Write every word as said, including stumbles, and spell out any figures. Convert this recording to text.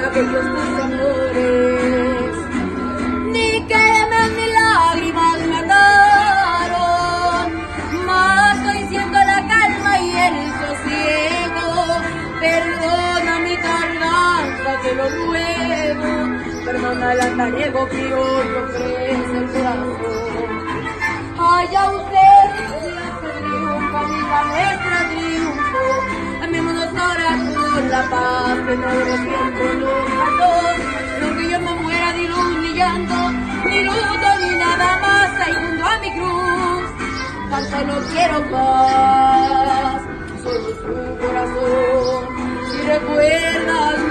aquellos tus amores. Ni quemas ni lágrimas me ataron, mas hoy siento la calma y el sosiego. Perdona mi tardanza, te lo ruego, perdona el andariego criollo, crece el corazón. Allá usted, se triunfa, viva nuestra triunfo, amémonos ahora por la paz, que todo tiempo nos faltó. No que yo me muera de luz ni llanto, ni luto ni nada más, ahí junto a mi cruz, tan solo quiero paz, solo tu corazón, si recuerdas